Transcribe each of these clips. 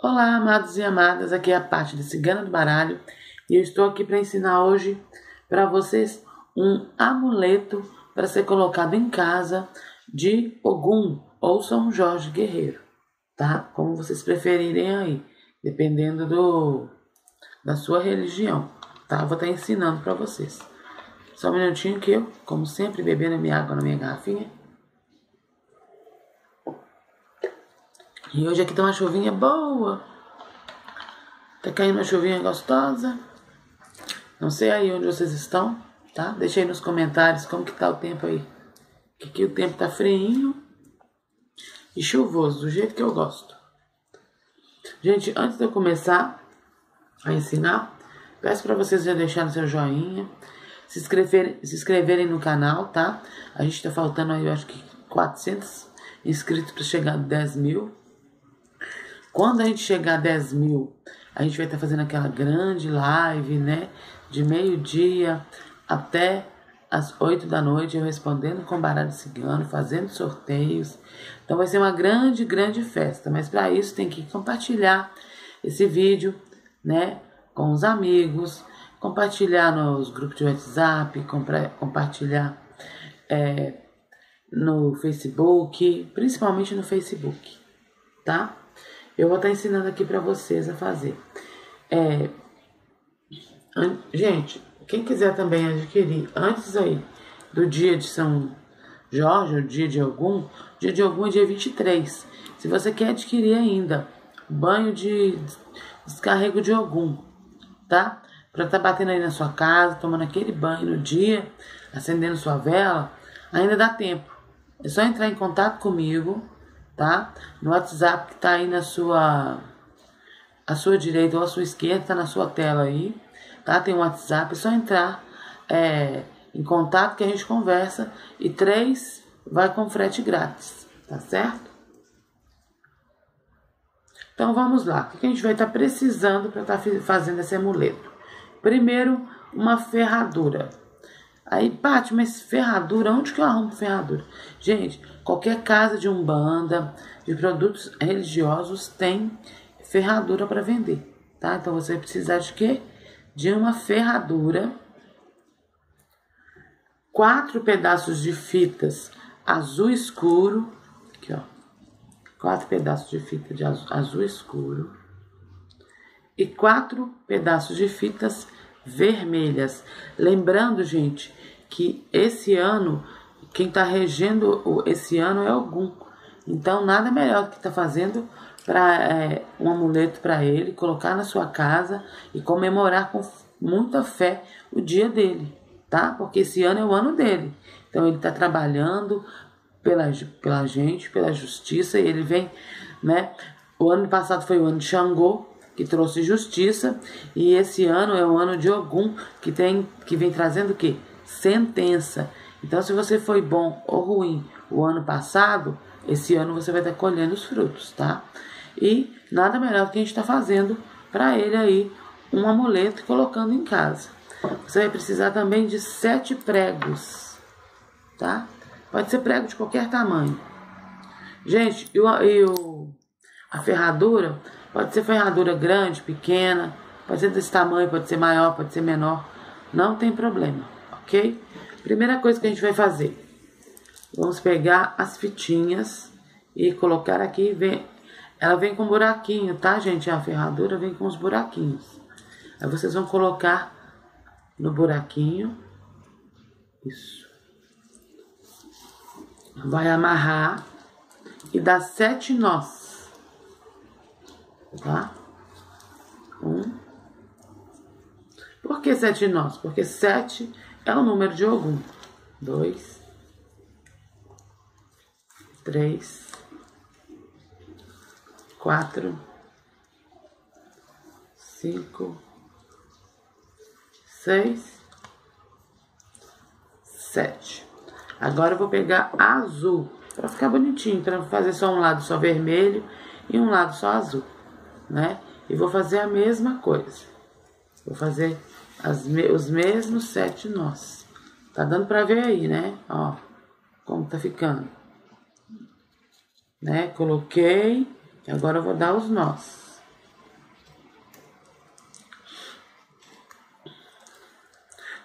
Olá, amados e amadas, aqui é a Paty de Cigana do Baralho e eu estou aqui para ensinar hoje para vocês um amuleto para ser colocado em casa de Ogum ou São Jorge Guerreiro, tá? Como vocês preferirem aí, dependendo da sua religião, tá? Eu vou estar ensinando para vocês. Só um minutinho que eu, como sempre, bebendo minha água na minha garrafinha. E hoje aqui tá uma chuvinha boa. Tá caindo uma chuvinha gostosa. Não sei aí onde vocês estão, tá? Deixa aí nos comentários como que tá o tempo aí. Que aqui o tempo tá freinho e chuvoso, do jeito que eu gosto. Gente, antes de eu começar a ensinar, peço para vocês já deixarem seu joinha, se inscreverem no canal, tá? A gente tá faltando aí, eu acho que 400 inscritos para chegar a 10 mil. Quando a gente chegar a 10 mil, a gente vai estar fazendo aquela grande live, né? De meio-dia até as 8 da noite, eu respondendo com baralho cigano, fazendo sorteios. Então vai ser uma grande, grande festa. Mas para isso tem que compartilhar esse vídeo, né? Com os amigos, compartilhar nos grupos de WhatsApp, compartilhar no Facebook, principalmente no Facebook, tá? Eu vou estar ensinando aqui para vocês a fazer. Gente, quem quiser também adquirir antes aí do dia de São Jorge, o dia de Ogum é dia 23. Se você quer adquirir ainda banho de descarrego de Ogum, tá? Para estar batendo aí na sua casa, tomando aquele banho no dia, acendendo sua vela, ainda dá tempo. É só entrar em contato comigo, tá? No WhatsApp que tá aí à sua direita ou à sua esquerda, tá na sua tela aí, tá? Tem um WhatsApp, é só entrar em contato que a gente conversa e 3 vai com frete grátis, tá certo? Então vamos lá, o que a gente vai estar precisando para estar fazendo esse amuleto? Primeiro, uma ferradura. Aí, Paty, mas ferradura, onde que eu arrumo ferradura? Gente, qualquer casa de umbanda, de produtos religiosos, tem ferradura para vender, tá? Então, você vai precisar de quê? De uma ferradura, 4 pedaços de fitas azul escuro, aqui ó, 4 pedaços de fita de azul escuro e 4 pedaços de fitas vermelhas. Lembrando, gente, que esse ano, quem tá regendo esse ano é Ogum. Então, nada melhor do que tá fazendo para um amuleto para ele, colocar na sua casa e comemorar com muita fé o dia dele, tá? Porque esse ano é o ano dele. Então, ele tá trabalhando pela gente, pela justiça, e ele vem, né? O ano passado foi o ano de Xangô, que trouxe justiça, e esse ano é o ano de Ogum, que vem trazendo o quê? Sentença. Então, se você foi bom ou ruim o ano passado, esse ano você vai estar colhendo os frutos, tá? E nada melhor do que a gente está fazendo para ele aí um amuleto e colocando em casa. Você vai precisar também de 7 pregos, tá? Pode ser prego de qualquer tamanho. Gente, a ferradura pode ser ferradura grande, pequena, pode ser desse tamanho, pode ser maior, pode ser menor, não tem problema, ok? Primeira coisa que a gente vai fazer, vamos pegar as fitinhas e colocar aqui, ela vem com buraquinho, tá, gente? A ferradura vem com os buraquinhos. Aí vocês vão colocar no buraquinho, isso. Vai amarrar e dar 7 nós. Tá? 1. Por que 7 nós? Porque 7 é o número de Ogum. 2, 3, 4, 5, 6, 7. Agora eu vou pegar azul, para ficar bonitinho, para fazer só um lado só vermelho e um lado só azul, né? E vou fazer a mesma coisa. Vou fazer os mesmos 7 nós. Tá dando pra ver aí, né? Ó, como tá ficando. Né? Coloquei. E agora eu vou dar os nós.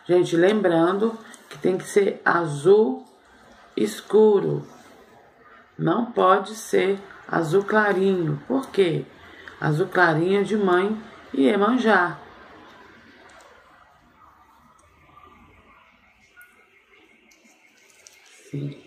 Gente, lembrando que tem que ser azul escuro. Não pode ser azul clarinho. Por quê? Azul clarinho é de mãe e Iemanjá. Sim.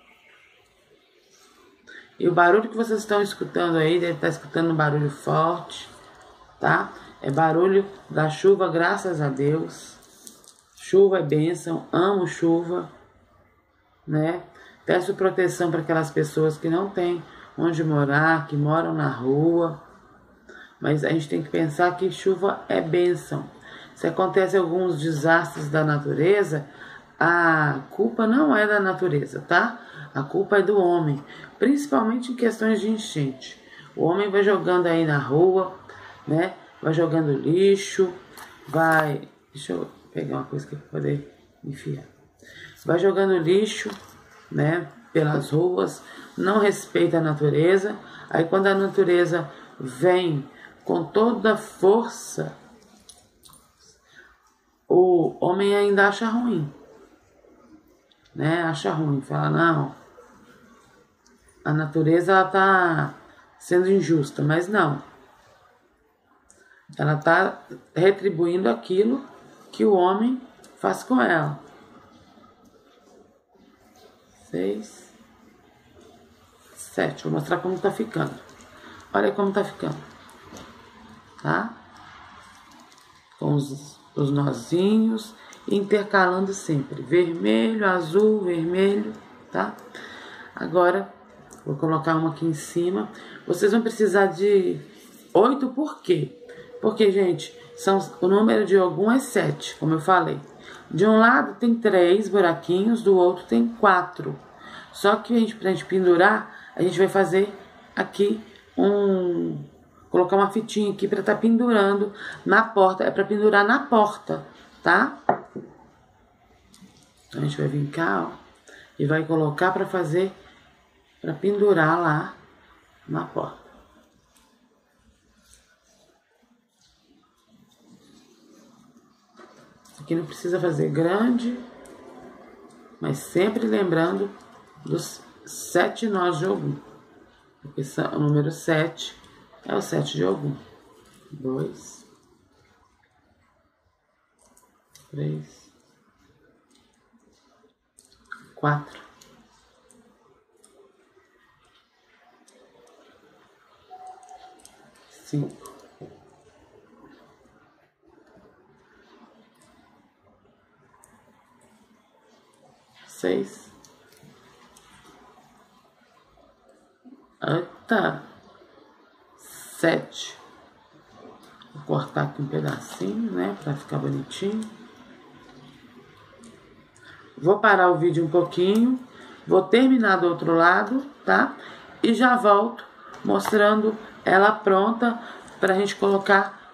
E o barulho que vocês estão escutando aí, deve estar escutando um barulho forte, tá? É barulho da chuva, graças a Deus. Chuva é bênção, amo chuva, né? Peço proteção para aquelas pessoas que não têm onde morar, que moram na rua. Mas a gente tem que pensar que chuva é bênção. Se acontecem alguns desastres da natureza, a culpa não é da natureza, tá? A culpa é do homem, principalmente em questões de enchente. O homem vai jogando aí na rua, né? Vai jogando lixo, vai... Deixa eu pegar uma coisa aqui para poder enfiar. Vai jogando lixo, né? Pelas ruas, não respeita a natureza. Aí quando a natureza vem com toda a força, o homem ainda acha ruim, né? Acha ruim, fala, não, a natureza ela tá sendo injusta, mas não. Ela tá retribuindo aquilo que o homem faz com ela. 6, 7, vou mostrar como tá ficando. Olha como tá ficando, tá? Com os nozinhos, intercalando sempre, vermelho, azul, vermelho, tá? Agora, vou colocar uma aqui em cima. Vocês vão precisar de 8, por quê? Porque, gente, o número de Ogum é 7, como eu falei. De um lado tem 3 buraquinhos, do outro tem 4. Só que pra gente pendurar, a gente vai fazer aqui colocar uma fitinha aqui pra estar pendurando na porta. É pra pendurar na porta, tá? Então a gente vai vir cá, ó, e vai colocar pra fazer, pra pendurar lá na porta. Aqui não precisa fazer grande, mas sempre lembrando dos 7 nós de Ogum. Porque o número 7 é o 7 de Ogum. 2, 3, 4, 5, 6, 7. Vou cortar aqui um pedacinho, né, pra ficar bonitinho. Vou parar o vídeo um pouquinho, vou terminar do outro lado, tá? E já volto mostrando ela pronta pra gente colocar.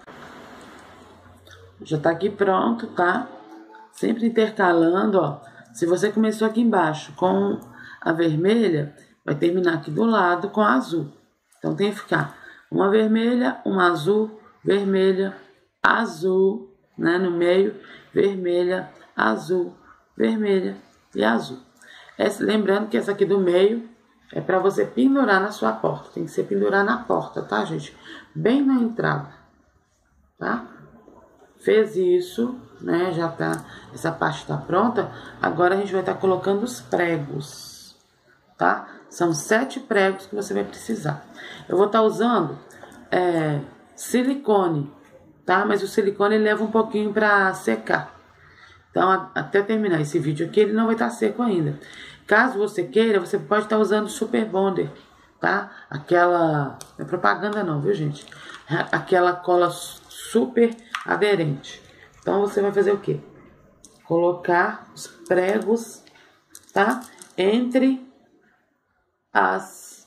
Já tá aqui pronto, tá? Sempre intercalando, ó. Se você começou aqui embaixo com a vermelha, vai terminar aqui do lado com a azul. Então tem que ficar uma vermelha, uma azul, vermelha, azul, né? No meio, vermelha, azul, vermelha e azul. Lembrando que essa aqui do meio é para você pendurar na sua porta. Tem que ser pendurar na porta, tá, gente? Bem na entrada, tá? Fez isso, né? Já tá, essa parte tá pronta. Agora a gente vai estar colocando os pregos, tá? São 7 pregos que você vai precisar. Eu vou estar usando silicone, tá? Mas o silicone ele leva um pouquinho para secar. Então, até terminar esse vídeo aqui, ele não vai estar seco ainda. Caso você queira, você pode estar usando Super Bonder, tá? Aquela... Não é propaganda não, viu, gente? Aquela cola super aderente. Então, você vai fazer o quê? Colocar os pregos, tá? Entre as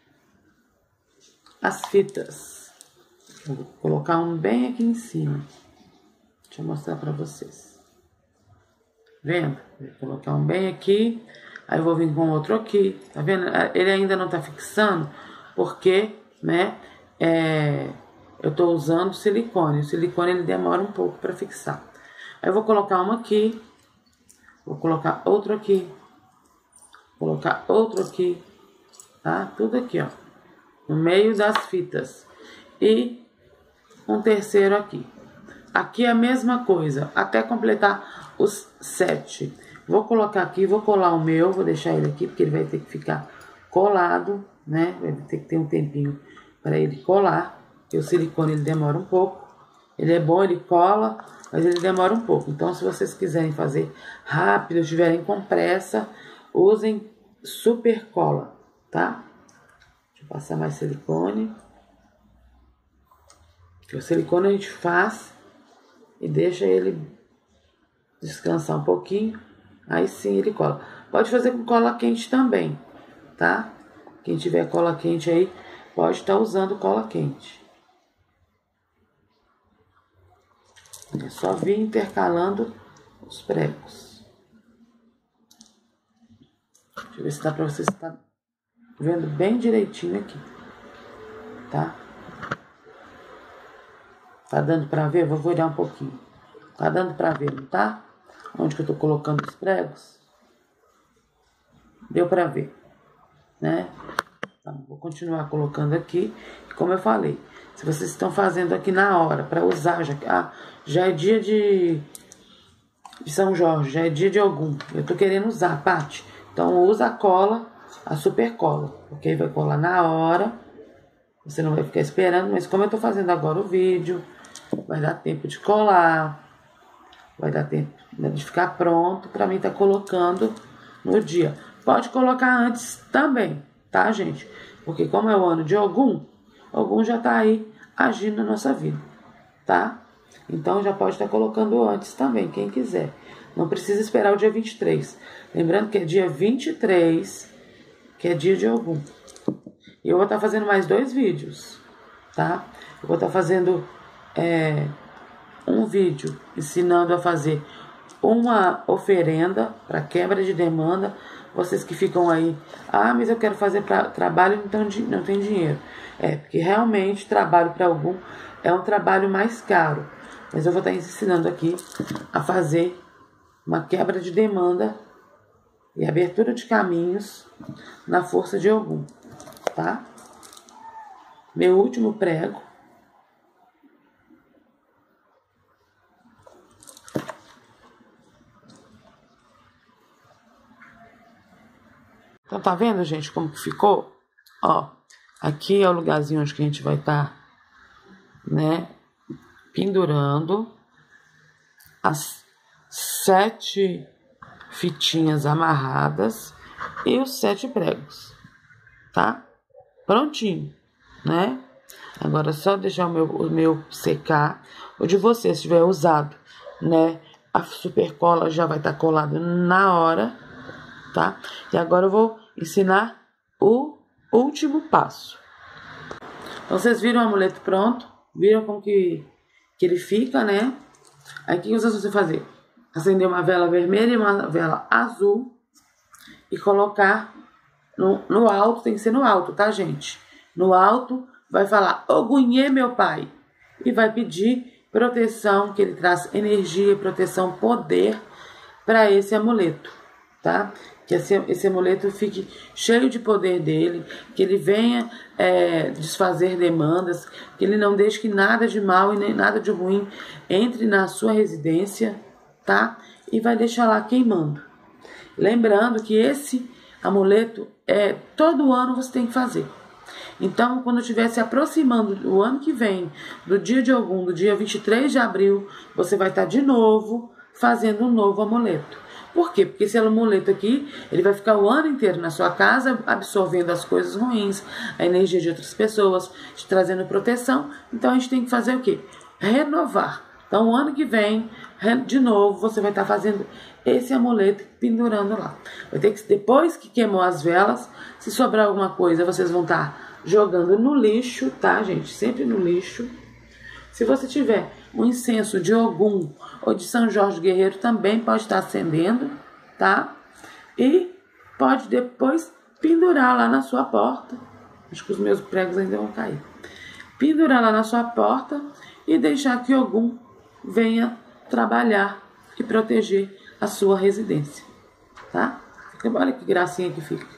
fitas. Vou colocar um bem aqui em cima. Deixa eu mostrar pra vocês. Vendo? Vou colocar um bem aqui. Aí eu vou vir com outro aqui. Tá vendo? Ele ainda não tá fixando. Porque, né? Eu tô usando silicone. O silicone ele demora um pouco pra fixar. Aí eu vou colocar uma aqui, vou colocar outro aqui, colocar outro aqui, tá? Tudo aqui, ó, no meio das fitas. E um terceiro aqui. Aqui é a mesma coisa, até completar os 7. Vou colocar aqui, vou colar o meu, vou deixar ele aqui, porque ele vai ter que ficar colado, né? Vai ter que ter um tempinho para ele colar, porque o silicone ele demora um pouco. Ele é bom, ele cola, mas ele demora um pouco. Então, se vocês quiserem fazer rápido, estiverem com pressa, usem super cola, tá? Deixa eu passar mais silicone. O silicone a gente faz e deixa ele descansar um pouquinho, aí sim ele cola. Pode fazer com cola quente também, tá? Quem tiver cola quente aí, pode estar usando cola quente. É só vir intercalando os pregos. Deixa eu ver se dá pra vocês estar vendo bem direitinho aqui, tá? Tá dando pra ver? Vou virar um pouquinho. Tá dando pra ver, não tá? Onde que eu tô colocando os pregos? Deu pra ver, né? Então, vou continuar colocando aqui. Como eu falei, se vocês estão fazendo aqui na hora pra usar, já é dia de São Jorge, já é dia de Ogum. Eu tô querendo usar, Paty. Então, usa a cola, a super cola. Porque aí vai colar na hora. Você não vai ficar esperando, mas como eu tô fazendo agora o vídeo, vai dar tempo de colar, vai dar tempo de ficar pronto pra mim tá colocando no dia. Pode colocar antes também, tá, gente? Porque como é o ano de Ogum, Ogum já tá aí agindo na nossa vida, tá? Então já pode estar colocando antes também, quem quiser. Não precisa esperar o dia 23. Lembrando que é dia 23, que é dia de Ogum. E eu vou estar fazendo mais 2 vídeos, tá? Eu vou estar fazendo um vídeo ensinando a fazer uma oferenda para quebra de demanda. Vocês que ficam aí, mas eu quero fazer para trabalho, então não tem dinheiro. Porque realmente trabalho para algum é um trabalho mais caro. Mas eu vou estar ensinando aqui a fazer uma quebra de demanda e abertura de caminhos na força de Ogum, tá? Meu último prego. Então, tá vendo, gente, como que ficou? Ó, aqui é o lugarzinho onde que a gente vai estar, né, pendurando as 7 fitinhas amarradas e os 7 pregos, tá? Prontinho, né? Agora é só deixar o meu secar. O de vocês, se tiver usado, né, a super cola já vai estar colado na hora, tá? E agora eu vou ensinar o último passo. Então, vocês viram o amuleto pronto? Viram como que ele fica, né? Aí, o que vocês vão fazer? Acender uma vela vermelha e uma vela azul e colocar no alto, tem que ser no alto, tá, gente? No alto, vai falar, Ogunhê, meu pai, e vai pedir proteção, que ele traz energia, proteção, poder para esse amuleto, tá? Que esse amuleto fique cheio de poder dele, que ele venha desfazer demandas, que ele não deixe que nada de mal e nem nada de ruim entre na sua residência, tá? E vai deixar lá queimando. Lembrando que esse amuleto todo ano você tem que fazer. Então, quando estiver se aproximando o ano que vem, do dia de Ogum, do dia 23 de abril, você vai estar de novo fazendo um novo amuleto. Por quê? Porque esse amuleto aqui, ele vai ficar o ano inteiro na sua casa, absorvendo as coisas ruins, a energia de outras pessoas, te trazendo proteção. Então, a gente tem que fazer o quê? Renovar. Então, o ano que vem, de novo, você vai estar fazendo esse amuleto pendurando lá. Vai ter que, depois que queimou as velas, se sobrar alguma coisa, vocês vão estar jogando no lixo, tá, gente? Sempre no lixo. Se você tiver um incenso de Ogum ou de São Jorge Guerreiro, também pode estar acendendo, tá? E pode depois pendurar lá na sua porta. Acho que os meus pregos ainda vão cair. Pendurar lá na sua porta e deixar que Ogum venha trabalhar e proteger a sua residência, tá? Olha que gracinha que fica.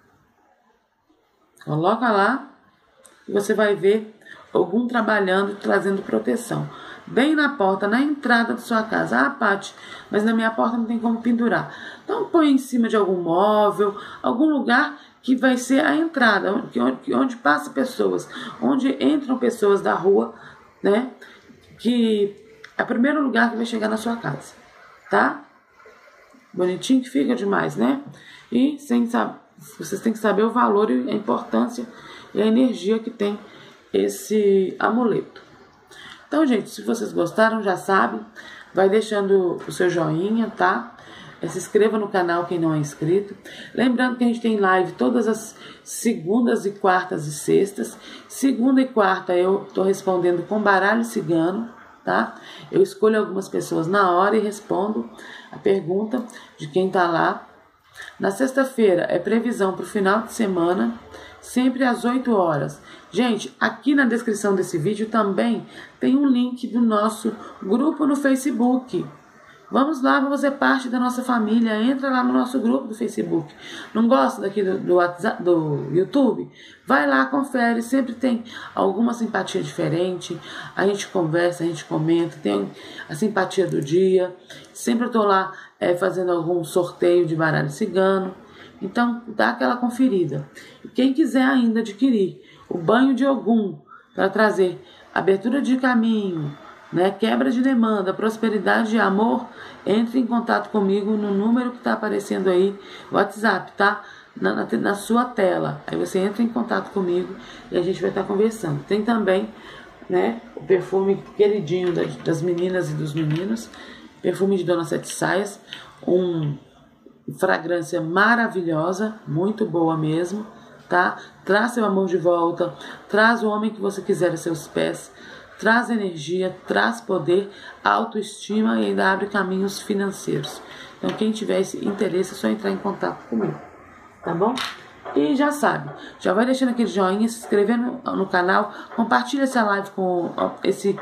Coloca lá e você vai ver algum trabalhando, trazendo proteção. Bem na porta, na entrada da sua casa. Ah, Paty, mas na minha porta não tem como pendurar. Então põe em cima de algum móvel, algum lugar que vai ser a entrada, onde passam pessoas, onde entram pessoas da rua, né? Que é o primeiro lugar que vai chegar na sua casa, tá? Bonitinho que fica demais, né? E vocês têm que saber o valor e a importância e a energia que tem esse amuleto. Então, gente, se vocês gostaram, já sabe, vai deixando o seu joinha, tá? Se inscreva no canal quem não é inscrito. Lembrando que a gente tem live todas as segundas e quartas e sextas. Segunda e quarta eu tô respondendo com baralho cigano, tá? Eu escolho algumas pessoas na hora e respondo a pergunta de quem tá lá. Na sexta-feira é previsão para o final de semana, sempre às 8 horas. Gente, aqui na descrição desse vídeo também tem um link do nosso grupo no Facebook. Vamos lá, vamos ser parte da nossa família. Entra lá no nosso grupo do Facebook. Não gosta daqui do WhatsApp, do YouTube? Vai lá, confere. Sempre tem alguma simpatia diferente. A gente conversa, a gente comenta. Tem a simpatia do dia. Sempre eu tô lá fazendo algum sorteio de baralho cigano. Então, dá aquela conferida. E quem quiser ainda adquirir o banho de Ogum para trazer abertura de caminho, né, quebra de demanda, prosperidade e amor, entre em contato comigo no número que está aparecendo aí, WhatsApp, tá? Na sua tela. Aí você entra em contato comigo e a gente vai estar conversando. Tem também, né, o perfume queridinho das meninas e dos meninos, perfume de Dona Sete Saias, fragrância maravilhosa, muito boa mesmo, tá? Traz seu amor de volta, traz o homem que você quiser a seus pés, traz energia, traz poder, autoestima e ainda abre caminhos financeiros. Então, quem tiver esse interesse é só entrar em contato comigo, tá bom? E já sabe, já vai deixando aquele joinha, se inscrever no canal, compartilha essa live com esse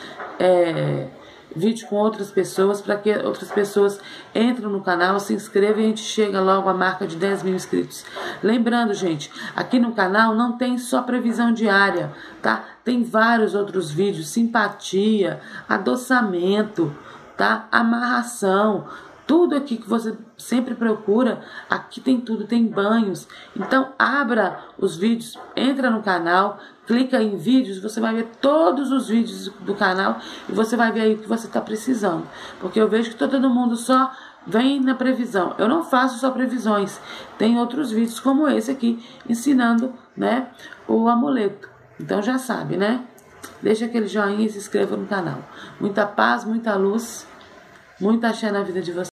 vídeo com outras pessoas, para que outras pessoas entrem no canal, se inscrevam e a gente chega logo à marca de 10 mil inscritos. Lembrando, gente, aqui no canal não tem só previsão diária, tá? Tem vários outros vídeos, simpatia, adoçamento, tá? Amarração, tudo aqui que você sempre procura, aqui tem tudo, tem banhos. Então, abra os vídeos, entra no canal, clica em vídeos, você vai ver todos os vídeos do canal e você vai ver aí o que você está precisando. Porque eu vejo que todo mundo só vem na previsão. Eu não faço só previsões. Tem outros vídeos como esse aqui, ensinando, né, o amuleto. Então já sabe, né? Deixa aquele joinha e se inscreva no canal. Muita paz, muita luz, muita axé na vida de vocês.